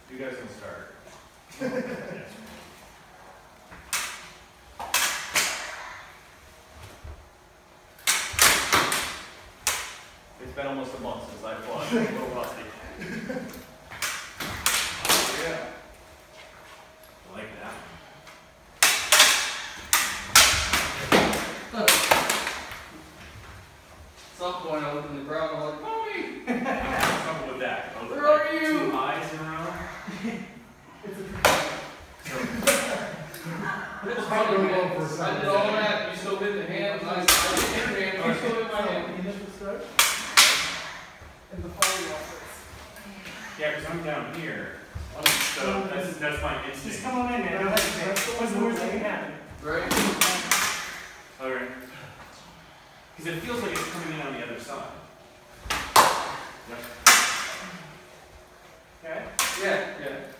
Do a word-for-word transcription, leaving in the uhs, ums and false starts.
You guys can start. It's been almost a month since I fought. I'm a little rusty. Oh, yeah. I like that. At some point I looked in the ground and I'm like, Mommy! Trouble with that. Those Where like are you? Two eyes in a row. It's funny, man. I did all that, you still hit the hands, I, I did your hands, you still hit my hand. Initial start. And the follow-up. Yeah, because I'm down here. So that's, that's my instinct. Just come on in, man. Don't hesitate. What's the worst that can happen? Right? Okay. Because it feels like it's coming in on the other side. Yep. Okay? Yeah, yeah.